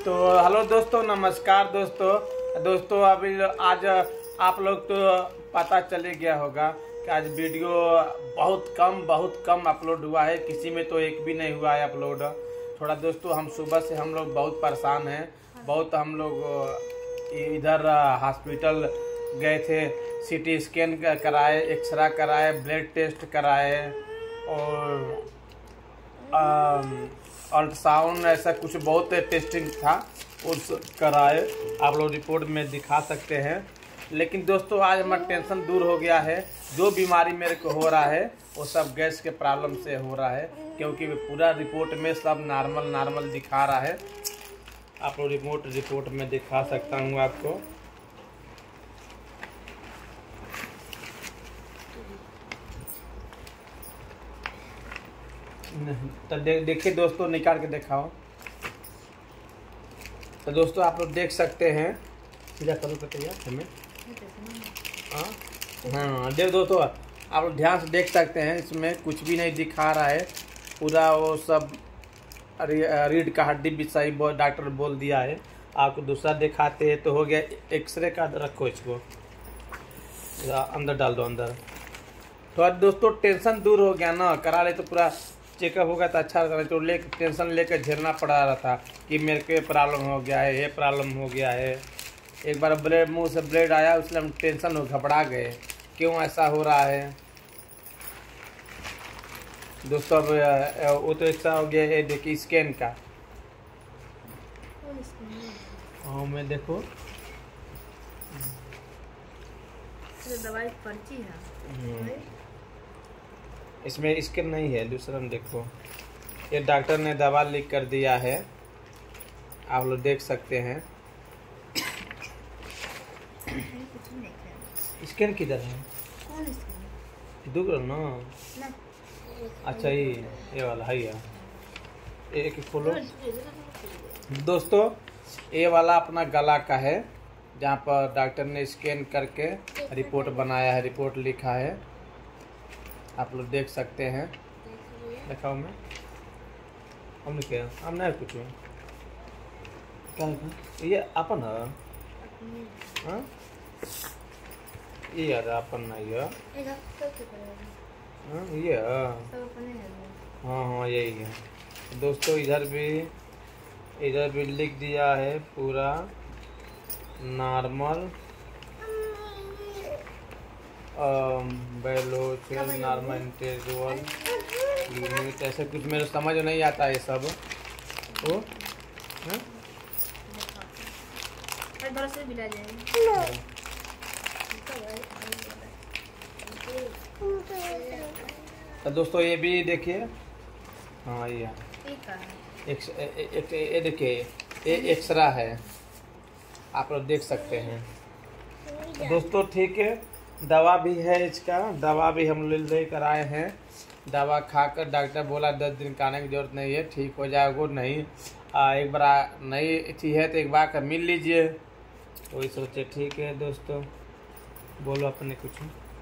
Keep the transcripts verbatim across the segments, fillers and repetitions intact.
तो हेलो दोस्तों, नमस्कार दोस्तों दोस्तों अभी आज आप लोग तो पता चले गया होगा कि आज वीडियो बहुत कम बहुत कम अपलोड हुआ है। किसी में तो एक भी नहीं हुआ है अपलोड। थोड़ा दोस्तों हम सुबह से हम लोग बहुत परेशान हैं। बहुत हम लोग इधर हॉस्पिटल गए थे, सीटी स्कैन कराए, एक्सरे कराए, ब्लड टेस्ट कराए और अल्ट्रासाउंड ऐसा कुछ बहुत टेस्टिंग था, उस कराए। आप लोग रिपोर्ट में दिखा सकते हैं। लेकिन दोस्तों आज हमारा टेंशन दूर हो गया है। जो बीमारी मेरे को हो रहा है वो सब गैस के प्रॉब्लम से हो रहा है, क्योंकि पूरा रिपोर्ट में सब नॉर्मल नॉर्मल दिखा रहा है। आप लोग रिपोर्ट रिपोर्ट में दिखा सकता हूँ आपको। तो दे, देखिए दोस्तों, निकाल के दिखाओ। तो दोस्तों आप लोग देख सकते हैं, सीधा करो कटिया हमें। हाँ हाँ देख दोस्तों, आप लोग ध्यान से देख सकते हैं, इसमें कुछ भी नहीं दिखा रहा है। पूरा वो सब रीढ़ का हड्डी भी सही डॉक्टर बोल दिया है। आपको दूसरा दिखाते हैं तो हो गया एक्सरे का। रखो इसको अंदर डाल दो अंदर। तो दोस्तों टेंशन दूर हो गया ना, करा ले तो पूरा चेकअप होगा तो अच्छा रहता। तो ले टेंशन लेकर झेलना पड़ा रहा था कि मेरे को प्रॉब्लम हो गया है, ये प्रॉब्लम हो गया है। एक बार ब्लड मुंह से ब्लड आया, उसलिए हम टेंशन हो घबरा गए, क्यों ऐसा हो रहा है दोस्तों। अब वो तो ऐसा हो गया है, देखिए स्कैन का। हाँ मैं देखो दवाई पर्ची है, इसमें स्कैन नहीं है। दूसरा में देखो, ये डॉक्टर ने दवा लिख कर दिया है, आप लोग देख सकते हैं। स्कैन किधर है? दूसरा ना, अच्छा ये ये वाला है। ये एक खोलो दोस्तों, ये वाला अपना गला का है, जहाँ पर डॉक्टर ने स्कैन करके रिपोर्ट बनाया है, रिपोर्ट लिखा है। आप लोग देख सकते हैं। दिखाओ मैं हमने क्या हम नहीं कुछ क्या ये अपन है। हाँ ये यार अपन नहीं है। हाँ ये हाँ हाँ यही है दोस्तों। इधर भी इधर भी लिख दिया है पूरा नॉर्मल बैलोचल नॉर्मल इंटेजुअल लिमिट, ऐसे कुछ मेरे समझ नहीं आता है सब। वो तो दोस्तों ये भी देखिए। हाँ ये एक्स ये देखिए, ये एक्सरा है, आप लोग देख सकते हैं दोस्तों। ठीक है, दवा भी है इसका, दवा भी हम ले लेकर आए हैं। दवा खाकर डॉक्टर बोला दस दिन का आने की जरूरत नहीं है, ठीक हो जाएगा। नहीं आ, एक बार नहीं थी है तो एक बार का मिल लीजिए। वही सोचे ठीक है दोस्तों। बोलो अपने कुछ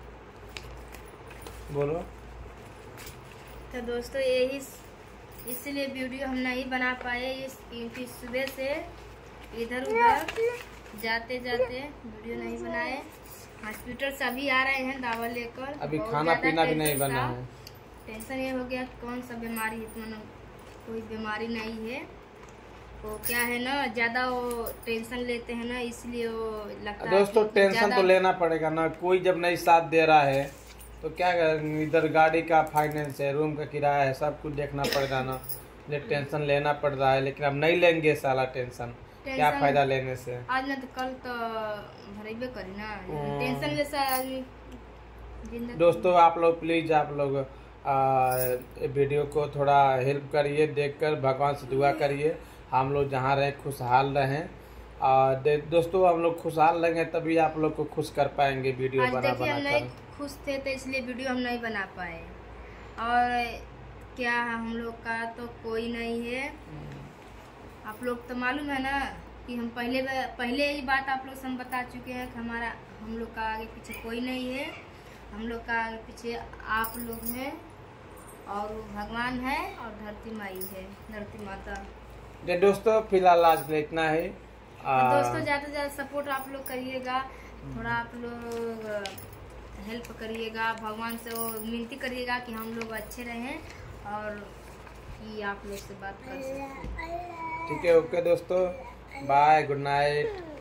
बोलो। तो दोस्तों यही इसलिए वीडियो हम नहीं बना पाए, इस क्योंकि सुबह से इधर उधर जाते जाते वीडियो नहीं बनाए। हॉस्पिटल सभी आ रहे हैं दवा लेकर, अभी खाना पीना भी नहीं बना है। टेंशन ये हो गया कौन सा बीमारी है, इतना कोई बीमारी नहीं है। वो क्या है ना, ज्यादा वो टेंशन लेते हैं ना, इसलिए वो लगता है दोस्तों टेंशन तो लेना पड़ेगा ना। कोई जब नहीं साथ दे रहा है तो क्या, इधर गाड़ी का फाइनेंस है, रूम का किराया है, सब कुछ देखना पड़ेगा ना। टेंशन लेना पड़ रहा है, लेकिन अब नहीं लेंगे साला टेंशन, क्या फायदा लेने से। आज ना तो कल तो भरेबे करी ना, टेंशन जैसा आदमी। दोस्तों आप लोग प्लीज आप लोग वीडियो को थोड़ा हेल्प करिए, देखकर भगवान से दुआ करिए हम लोग जहाँ रहें खुशहाल रहें। और दोस्तों हम लोग खुशहाल रहेंगे तभी आप लोग को खुश कर पाएंगे वीडियो बना बना हम नहीं खुश थे तो इसलिए वीडियो हम नहीं बना पाए। और क्या हम लोग का तो कोई नहीं है, आप लोग तो मालूम है ना कि हम पहले पहले ये बात आप लोग से हम बता चुके हैं कि हमारा हम लोग का आगे पीछे कोई नहीं है। हम लोग का आगे पीछे आप लोग हैं और भगवान है और धरती माई है, धरती माता। तो दोस्तों फिलहाल आज के लिए इतना ही। तो दोस्तों ज़्यादा से ज़्यादा सपोर्ट आप लोग करिएगा, थोड़ा आप लोग हेल्प करिएगा, भगवान से वो विनती करिएगा कि हम लोग अच्छे रहें और कि आप लोग से बात कर सकें। ठीक है, ओके दोस्तों, बाय, गुड नाइट।